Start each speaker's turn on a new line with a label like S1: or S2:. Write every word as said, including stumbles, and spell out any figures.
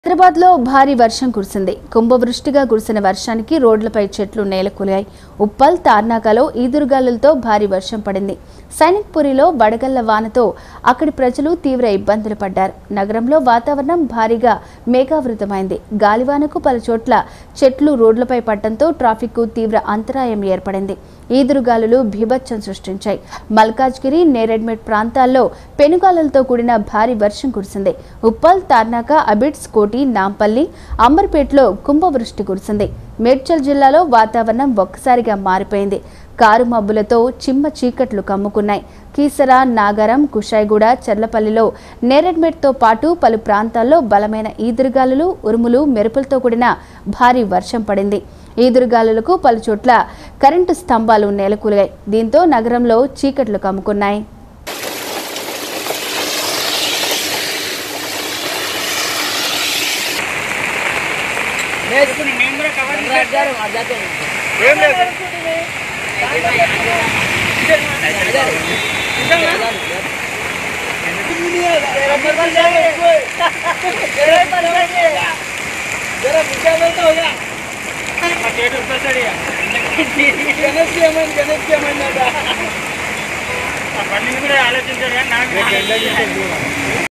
S1: హైదరాబాద్ లో భారీ వర్షం కురిసింది. కుంభవృష్టిగా కురిసిన వర్షానికి రోడ్లపై చెట్లు నేలకూలాయి. ఉప్పల్ తార్నాకలో ఈదురుగాలులతో భారీ వర్షం పడింది. సైనిక్పురిలో వడగళ్ల వానతో అక్కడి ప్రజలు తీవ్ర ఇబ్బందులు పడ్డారు. నగరంలో వాతావరణం భారీగా మేఘావృతమైంది. గాలివానకు పలుచోట్ల చెట్లు రోడ్లపై పడటంతో ట్రాఫిక్ కు తీవ్ర అంతరాయం ఏర్పడింది. ఈదురుగాలులు బీభత్సం సృష్టించాయి. మల్కాజ్గిరి, నేరెడ్మెట్ ప్రాంతాల్లో పెనుగాలులతో కూడిన భారీ వర్షం కురిసింది. ఉప్పల్, తార్నాక, అబిడ్స్, కోటి, నాంపల్లి, అంబర్పేటలో కుంభవృష్టి కురిసింది. మేడ్చల్ జిల్లాలో వాతావరణం ఒక్కసారిగా మారిపోయింది. కారు మబ్బులతో చిమ్మ చీకట్లు కమ్ముకున్నాయి. కీసర, నాగరం, కుషాయిగూడ, చర్లపల్లిలో నేరెడ్మెట్తో పాటు పలు ప్రాంతాల్లో బలమైన ఈదురుగాలులు, ఉరుములు, మెరుపులతో కూడిన భారీ వర్షం పడింది. ఈదురుగాలులకు పలుచోట్ల కరెంటు స్తంభాలు నేలకూలాయి. దీంతో నగరంలో చీకట్లు కమ్ముకున్నాయి.
S2: ఆలోచించారు